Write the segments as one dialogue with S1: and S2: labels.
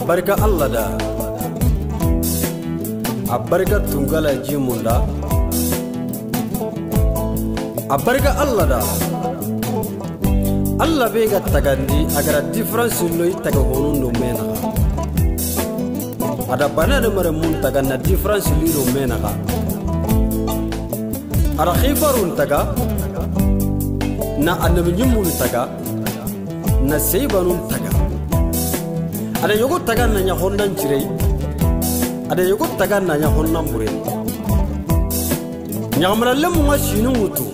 S1: Abarka Allah da abarka tungala jimunda abarka Allah da Allah bega tagandi agara difference lo itaga honundo mena ada banana mare mun taga na difference lo mena ara khifarun taga na annabi nyumun taga na seybanun taga ada yogo taga na nya hondan cirei ada yogo taga na nya honnan bure nyamara lemu ngashinu mutu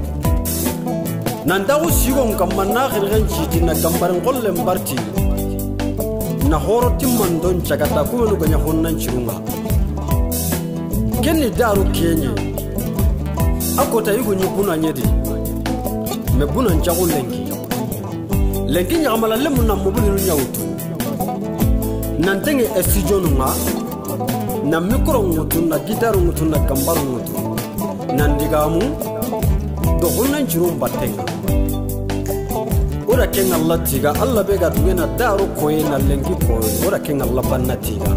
S1: nanda ko sigon kamanna khirgen chiti na gambaran gollem barti na horo timman don chagata ko no ganya honnan cirunga kenni daru kenye akota yugo nyibuna nyedi me bunan jago lengi nyamala lemu na mobulu nyawtu nantenge studio numa na micro ngutu na guitar ngutu na gambaru ngutu nandigamu do honnan cirum battenga ora ken Allah tiga Allah bega tugena daru koye na lengi koye ora ken Allah banna tiga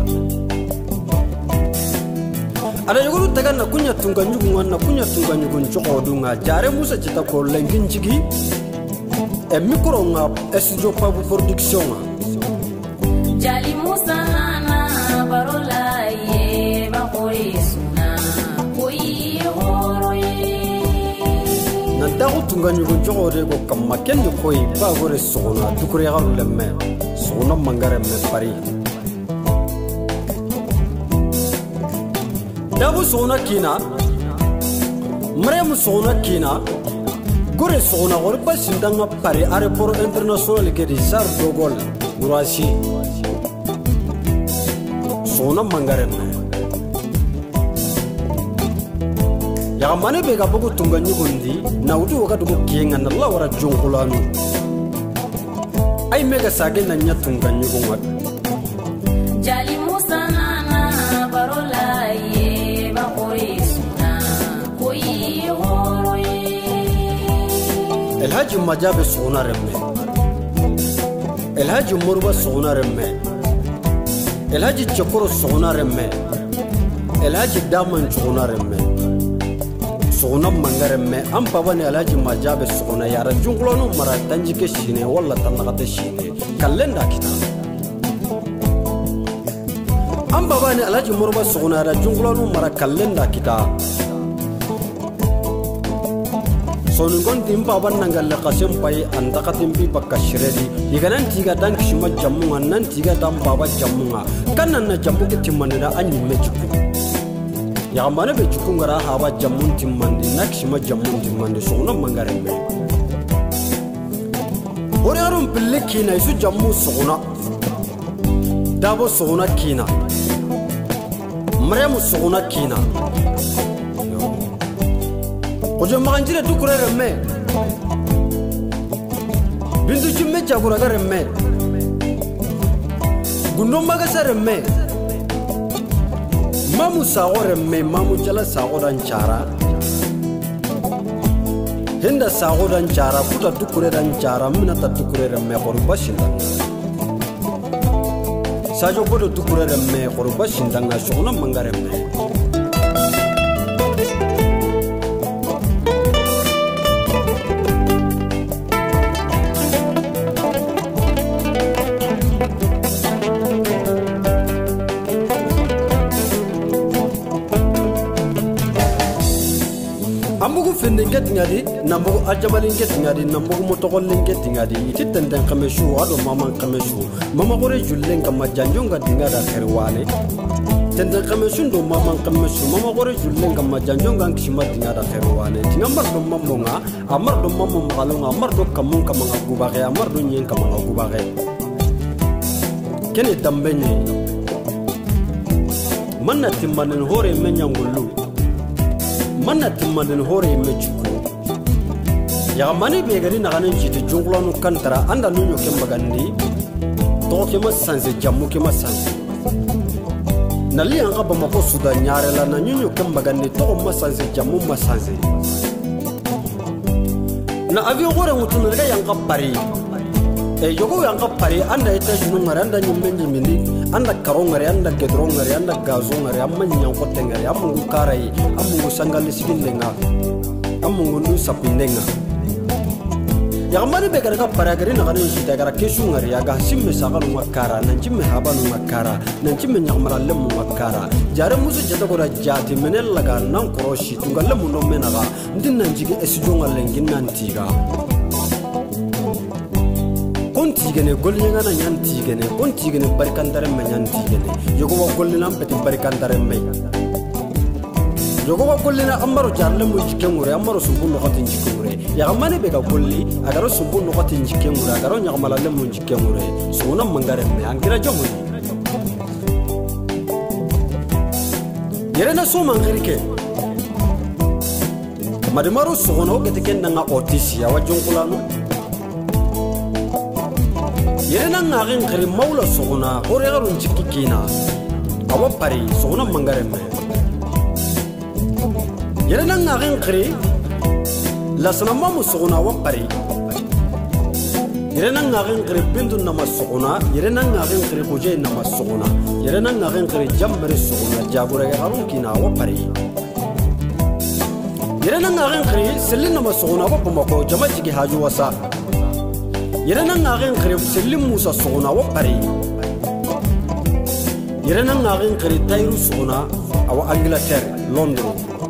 S1: ada yuguru taga na kunya tunga nyugu na kunya tunga nyugu nchokodunga jare musa cita ko lengi njigi e micro nga studio pabu production
S2: Jali Musa na barola ye bakoi suna koi horoye
S1: na daru tunga nyugu nchokode ko kamakendi koi ba gore sona tukure garu lemme sona mangare me pari dabu sona kina mrem sona kina gore sona gore basindanga pari aéroport international ke di Charles de Gaulle Roissy sona mangare me ya mane be ga bugu tunga nyugundi na udu wakati ko kienga na Allah wara jonkulanu ay mega sage na nya tunga nyugunga
S2: Jali Musa na barola ye bakoi suna koi horoye
S1: El Haji Majabe sona remme El Haji Murba sona remme El Haji Chokoro sona remme El Haji Daman sona remme sona mangare me am babane El Haji Majabe sona yara junglonu mara tanjike shine walla tanagate shine kalenda kita am babane El Haji Murba sona yara junglonu mara kalenda kita sonu gondi mbaban nangalle qasem pay andaqatim bi bakka shiredi yiganan tiga dan kishuma jamunga nan tiga dan baba jamunga kanan na jamu ke timanida anyi mejuku ya mane be juku ngara haba jamun timandi nakishuma jamun timandi sona mangare me ore arum pille kina isu jamu sona dabo sona kina maryamu sona kina ojo maganjire tukure remme bindu chimme chagura ga remme gundo magasa remme mamu sago remme mamu jala sago dan cara henda sago dan cara puta tukure dan cara mina ta tukure remme qoruba shinda sajo bodo tukure remme qoruba shinda nga shogna mangare remme ambugu fende ngetingadi nambugu ajamali ngetingadi nambugu motogolle ngetingadi ititenden kameshu ado mama kameshu mama gore jullen kama janjonga dingada kherwane tenden kameshu ndo mama kameshu mama gore jullen kama janjonga kishima dingada kherwane tingamar do mamonga amar do mamom galonga amar do kamun kama ngubage amar do nyen kama ngubage kene tambenye manna timmanen hore menyangulu manna timmanen hore mejuku ya mani be gari na ganin jiti junglanu kantara anda nunyo kembagandi to ke masanze jamu ke masanze nali anga ba mako suda nyare la na nunyo kembagandi to masanze jamu masanze na avio gore mutun ga yanga pari e yogo yanga pari anda ita junu maranda nyimbenje mini anda karongare anda gedrongare anda gazongare amma nyanko tengare amungu karai amungu sangali sigindenga amungu nu sapindenga ya mari be gara paragari na ganin shita gara keshu ngari ya ga simme sagalu makara nanjimme habanu makara nanjimme nyamara lemu makara jare musu jeta ko jati menel laga nan koroshi tungalle muno menaga ndin nanjige esijonga lengin nantiga kontigene gollinga na nyantigene kontigene barikandare me nyantigene yogo wa gollina peti barikandare me yogo wa gollina amaro jarle mu jikengure amaro sumbu no khatin jikengure ya gamane be ga golli agaro sumbu no khatin jikengure agaro nyamala le mu jikengure sona mangare me angira jomu yerena so mangirike madimaro sono geteken nga otisia wa jonkulano yerena ngaren kri maula soguna oregarun cikikina awa pari soguna mangaremme yerena ngaren kri lasna mamu soguna awa pari yerena ngaren kri bindu nama soguna yerena ngaren kri kuje nama soguna yerena ngaren kri jambere soguna jabure garun kina awa pari yerena ngaren kri selin nama soguna awa pamako jamajigi haju wasa yerena ngaren kri selim musa soguna wa pari yerena ngaren kri tayru soguna awa Angleterre London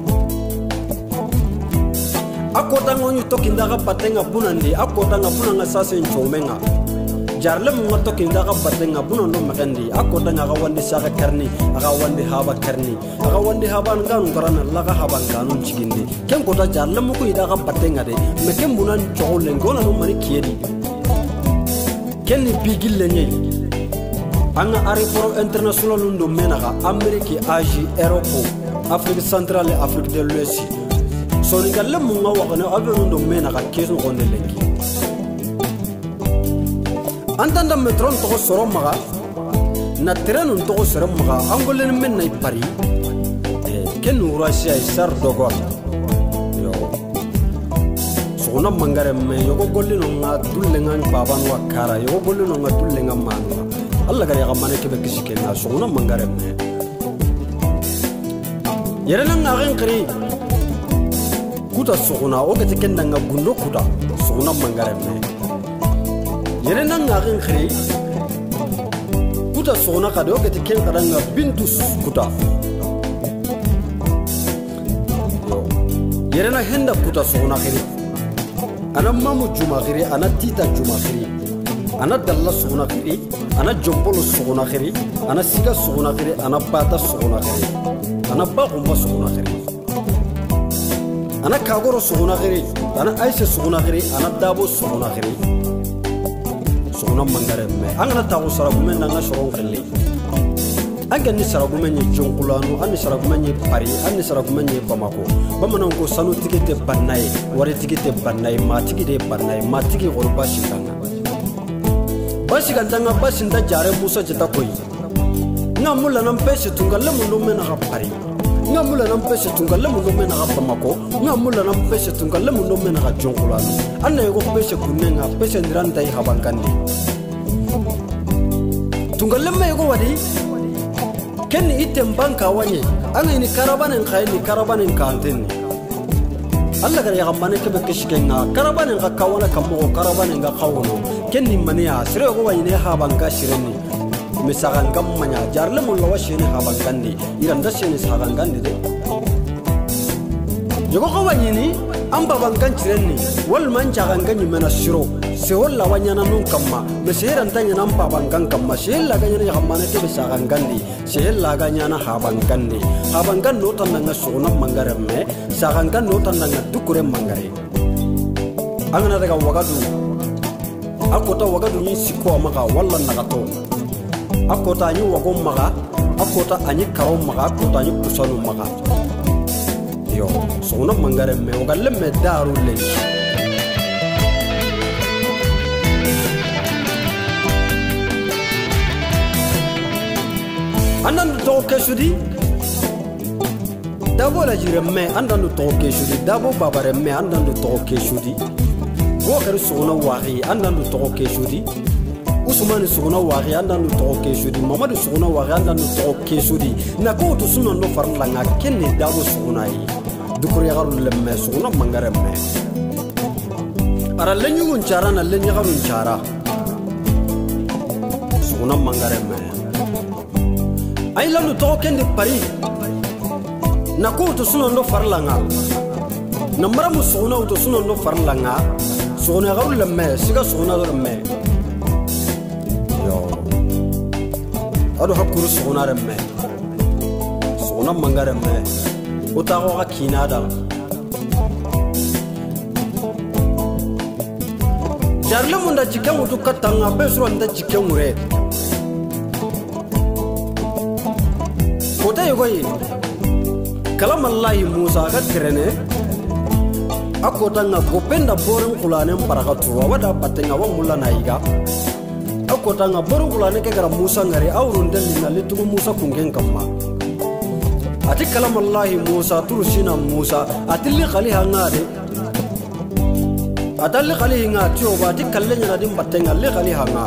S1: akota ngoni tokinda ga patenga bunandi akota ngabuna sase nchomenga jarle mu tokinda ga patenga bunondo magandi akota ngaga wandi saka karni aga wandi haba karni aga wandi haba nganu karana laga haba nganu chigindi ken kota jarle mu ko ida ga patenga de mekem bunan chole ngona no mani kiedi kenni bigille nyei anga aéroport international ndo menaga Amerique Asie Europe Afrique centrale et Afrique de l'Ouest soni galle mu nga wakana avion ndo menaga keso gonde lengi antanda metron to soro maga na terrain to soro maga angolen men nay Paris ken Russia sar dogo yo sona mangare me yogo gollino nga dullengan baban wakara yogo gollino nga dullengan manu Allah gari ga mane kebe kisike na sona mangare me yerena ngaren kri kuta sona o gete kenda nga gundo kuta sona mangare me yerena ngaren kri kuta sona ka do gete kenda nga bintus kuta yerena henda kuta sona kri ana mamu jumakhiri ana tita jumakhiri ana dalla suguna khiri ana jombolo suguna khiri ana siga suguna khiri ana bata suguna khiri ana bagumba suguna khiri ana kagoro suguna khiri ana aisha suguna khiri ana dabo suguna khiri suguna mangare me angana tawo saragumen nga shoron khili anga ni saragumen jonkulanu ani saragumen Paris ani saragumen Bamako bamanan ko sanu tikete banay wari tikete banay ma tikite banay ma tiki gorba shikanga basi gandanga basi nda jare musa jeta koy ngamula nam pese tungalle mundo mena ga Paris ngamula nam pese tungalle mundo mena ga Bamako ngamula nam pese tungalle mundo mena ga jonkulanu anna yego pese kunenga pese ndiranda yi habangani tungalle me yego wadi ken item banka wanye anga ni karabanen kanten Allah gari ya gamane kebe kishikenga karabanen ga kawana kamo karabanen ga kawono ken ni mania sire go wayne ha banka shireni misagan gammanya jarle mon lawa shene ha bankandi iranda shene sagangandi de yogo ko wanyini amba bankan shireni wal man jagangani mena shiro se wala wanyana non kamma meseran tanya nampa bankan kamma shella ganyana ya gamane kebe sagangandi shella ganyana ha bankandi ha bankan no tananga sona mangare me sagangan no tananga dukure mangare angana daga wagadu akota wagadu ni siko maga walla nagato akota ni wagom maga akota anyi karo maga akota ni kusanu maga yo sona mangare me wagalle me daru le anan do kesudi dabo la jiremme andandu toke shudi dabo babaremme andandu toke shudi go kar sona wahi andandu toke shudi Usmani suguna wari anda no to kesudi Mamadu suguna wari anda no to kesudi na ko to sunan no farla nga kenne dawo suguna yi dukuri garu lemme suguna mangare me ara lenyu gunchara na lenyu garu nchara suguna mangare me ay la no to kende pari na ko to sunan no farla nga na maramu suguna to sunan no farla nga suguna garu lemme siga suguna garu me ado hakuru suguna remme suguna mangare me utago ga kinada jarle munda jikan wutu katanga besro nda jikan mure kota yogoyi kalam Allah Musa ga tirene akota nga gopenda boren kulane barakatu wada patenga wa mulla naiga akota nga boren kulane ke gara Musa ngari awrunde lina letugo Musa kungen kamma ati kalam Allah Musa turusina Musa atilli khaliha ngade adalli khalihi ngati oba ati kallenya na dim patenga le khaliha nga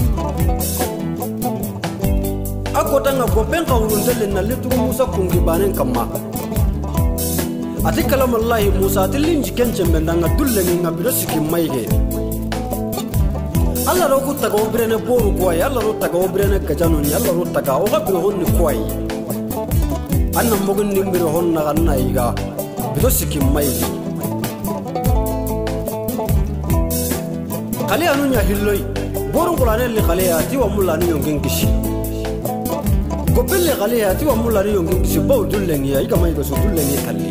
S1: akota nga gopen awrunde lina letugo Musa kungi banen kamma ati kalam Allah Musa atilli njikenche mendanga dulle nga birosiki maige Allah ro kutta go brene boru koy Allah ro taga obrene kajanu ni Allah ro taga o gabbe honni koy anna mogun nimbiro honna ganna iga birosiki maige khali anu nya hilloy boru qurane li khali ati wa mulani yongin kishi gopelle khali ati wa mulani yongin kishi baw dulle ngi iga mai go so dulle ngi kalli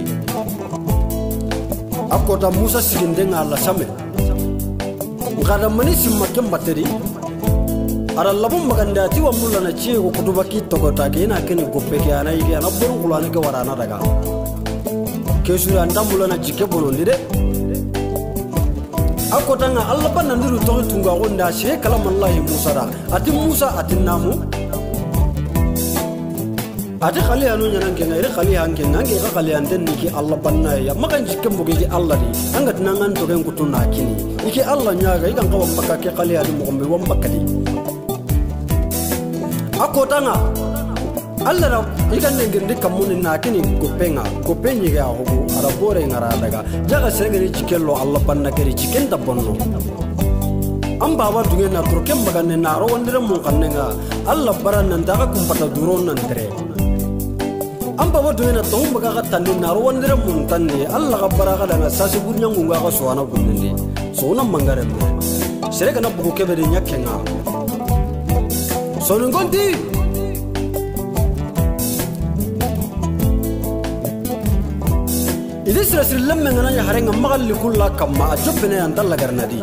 S1: akota Musa siginde ngala same ngada mani simma kembateri ara labum maganda ti wa mulla na ci ko kutuba ki to kota ke na kene goppe ke ana ige na boru kulane ke warana daga ke sura anda mulla na jike bonondi de akota nga Allah banna ndiru to tunga gonda she kalam Allah Musa da ati Musa ati namu ati khali anu nyanan ke ngire khali hanke nange ga khali anden ni ki Allah banna ya makan jike mbugi ki Allah di anga tinangan to ken kutuna kini iki Allah nyaga ikan kawa mbaka ke khali anu mogombe wa mbakali akota nga Allah ra ikan ngende kamuni na kini gopenyi ga hugo ara bore ngara daga jaga serengeri jikelo Allah banna keri jiken da bonno am baba dunge na turkem bagane na ro wondere mun kannenga Allah baran nan daga kumpata duron nan tere am baba dunge na tom baga tanni na ro wondere mun tanni Allah ga baraga daga sasi burnya ngunga ga soana gunni sona mangare me serega na bugu kebere nyakenga sonu ngondi idis rasul lamma ngana ya harenga magalli kulla kamma ajobene andalla garnadi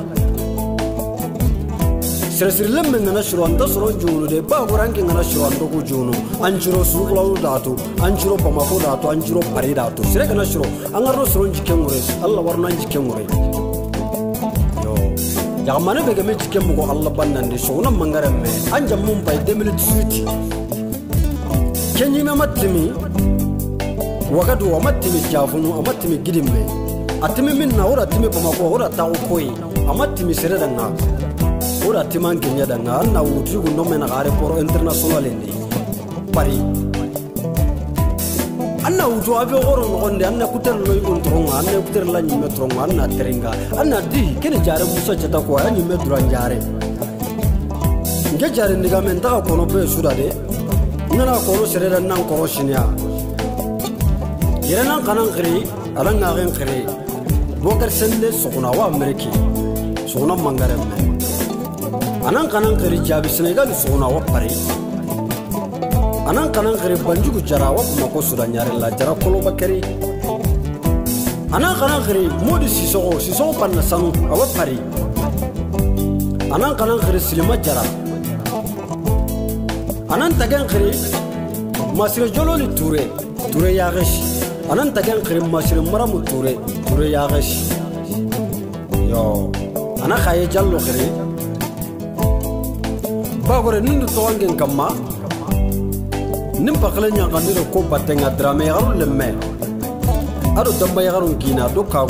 S1: rasul lamma ngana shuru anda suru junu de ba gurangi ngana shuru ando ku junu anjiro suglawu datu anjiro pamako datu anjiro pari datu serega na shuru angarno suru jikengure Allah warna jikengure yo ya mane be game jikemgo Allah bannande sona mangare me anjam mum bay 2018 kenyi me matimi wakati wa matimi jafunu amatimi gidimme atimi minna ora atimi pamako ora tawo koy amatimi sereda nga ora timan kenya danga na wuti go no mena gare poro international ndi pari anna wuto ave oro ngonde anna kuter loy gon tronga anna kuter la nyi metronga anna terenga anna di kene jare Musa chata ko anyi medura jare nge jare ndiga men ta ko no be sudade nana ko no sereda nan ko shinya Iranan kanan kiri, alang ngagen kiri. Bokar sende sokuna wa Ameriki, sokuna mangare me. Anang kanan kiri jabi Senegal sokuna wa Paris. Anang kanan kiri banjuku jara wa Bamako sudah nyari la jara kolo bakari. Anang kanan kiri modi sisoko panna sanu awa Paris. Anang kanan kiri silima jara. Anang tagan kiri masire jololi ture yageshi. Anan tagan krim masir maramu ture yagesh yo ana khaye jallo khire bagore nindu towangen kamma nim baklenya ngandiro ko batenga drame garu lemme ado damba yagarun kina do ka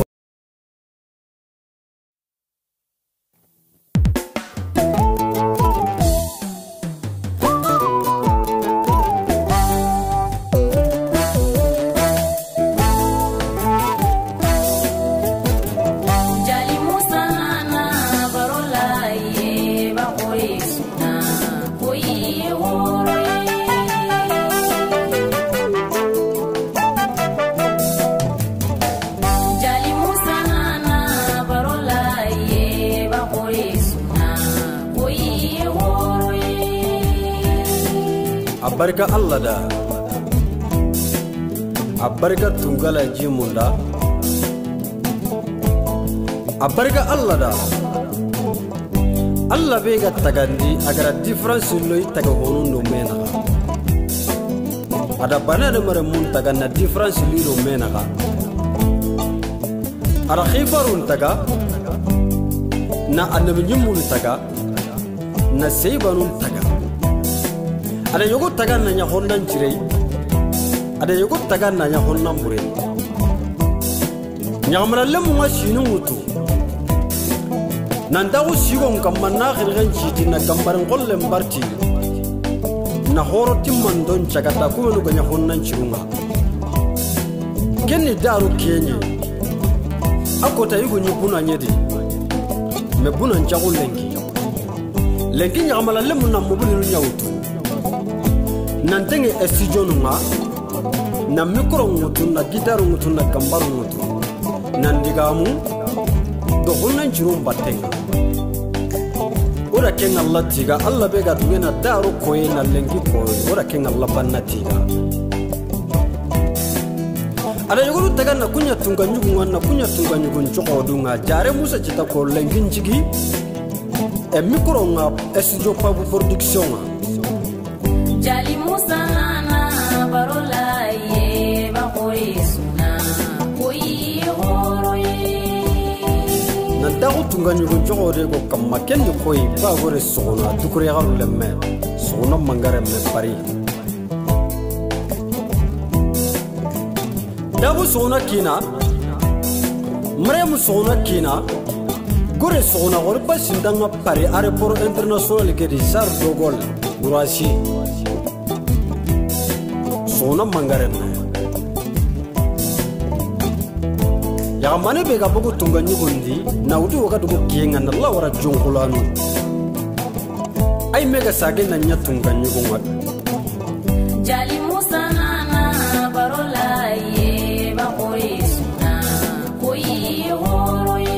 S1: abarka Allah da abarka tungala jimunda abarka Allah da Allah bega tagandi agara difference loy taga honu no mena ada banana mare mun taga na difference li no mena ada khifarun taga na annabi nyimul taga na seybanun taga ada yogo taga na nya honnan cirei ada yogo taga na nya honnan bure nyamara lemu ngashinu mutu nandago sigon kamana khirgan chiti na kambaran gollem barti na horo timman don chagata ko no ganya honnan cirunga kenni daru kenye akota yugo nyibuna nyedi me bunan jago lengi nyamala lemu na mobulu nyawtu nantenge studio numa na micro ngutu na guitar ngutu na gambar ngutu nandigamu do honnan jirum batenga ora ken Allah tiga Allah bega dugena daru koy na lengi koy ora ken Allah banna tiga ada yoguru taga na kunya tunga nyugu na kunya tunga nyugu choko dunga jare musa cita ko lengi njigi e micro nga studio pa production
S2: Jali Musa na barola ye ba koisuna koyi horo ye
S1: nandago tunga nyugu choko de ko kamma ken koy ba gore sona dukure garu lemme sona mangare me pari dabu sona kina mrem sona kina gore sona gore basindanga pari aéroport international ke di sar dogol Gurasi sona mangarem ya mane be ga bugu tunga nyugondi na udu wakati ko kienga na Allah wara jonkulanu ay mega sage na nya tunga nyugonga
S2: Jali Musa na barola ye ba koisuna koyi horo ye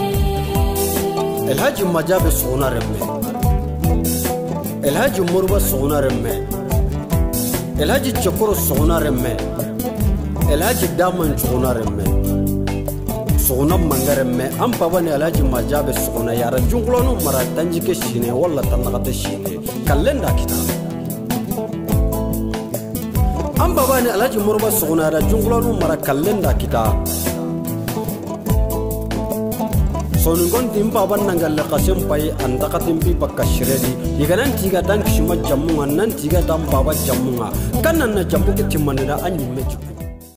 S1: El Haji Majabe sona remme El Haji Murba sona remme El Haji Chokoro sona remme El Haji Daman sona remme sona mangaremme am pabane El Haji Majabe sona yara junglonu mara tanjike shine walla tanagate shine kalenda kita am babane El Haji Murba sona yara junglonu mara kalenda kita sonu gonti mbaba nangal qasem pay andaqatim bi bakashiredi yiganan tiga dan kishima jamunga nan tiga dan baba jamunga kanana jamu ke timmanida anyi meju